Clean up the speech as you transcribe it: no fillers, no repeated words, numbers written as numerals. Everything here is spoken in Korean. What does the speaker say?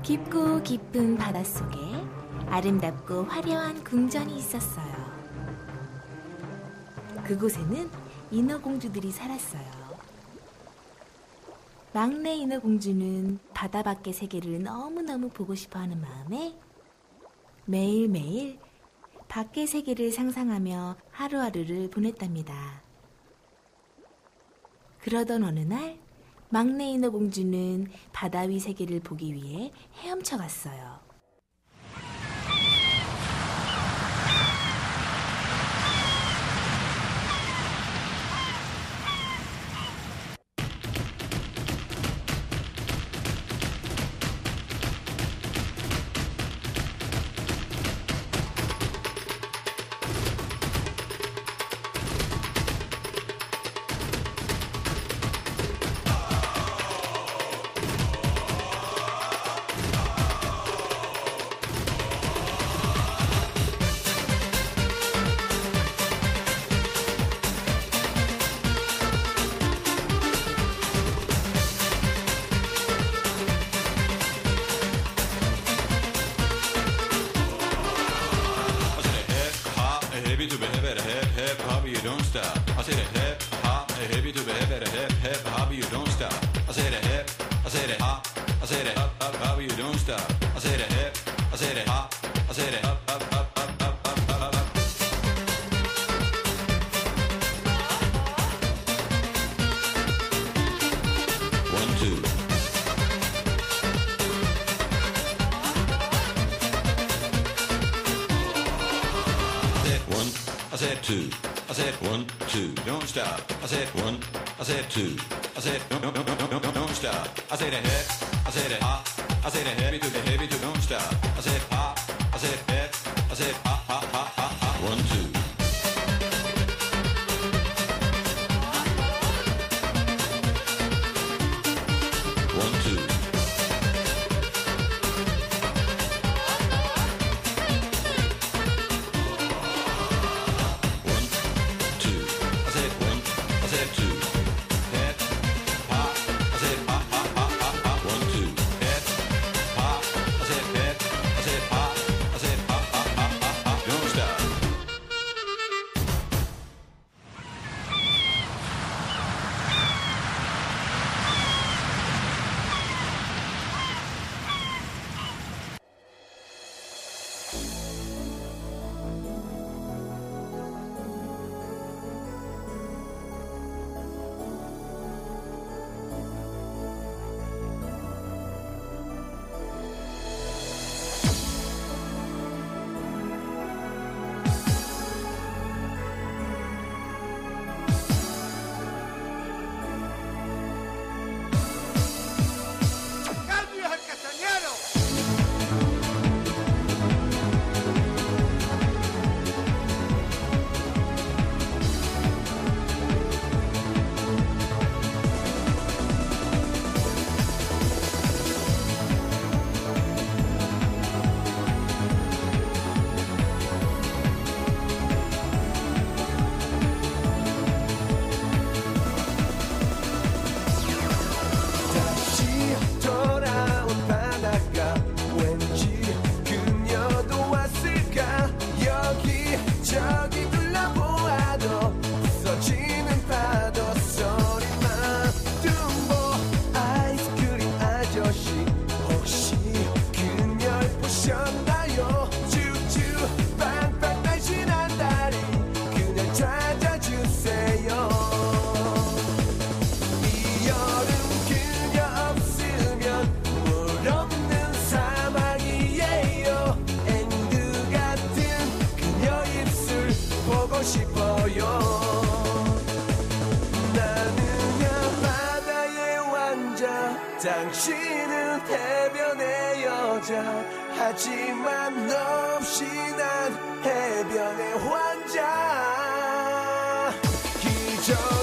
깊고 깊은 바닷속에 아름답고 화려한 궁전이 있었어요. 그곳에는 인어공주들이 살았어요. 막내 인어공주는 바다 밖의 세계를 너무너무 보고 싶어하는 마음에 매일매일 밖의 세계를 상상하며 하루하루를 보냈답니다. 그러던 어느 날 막내 인어공주는 바다 위 세계를 보기 위해 헤엄쳐 갔어요. Two. I said one, two, don't stop. I said one, I said two. I said don't stop. I said a head, I said a hop, I said a heavy to the heavy to don't stop. I said pop, I said head, I said hop, hop, hop, hop, hop. 1, 2. 당신은 해변의 여자 하지만 없이 난 해변의 환자 기적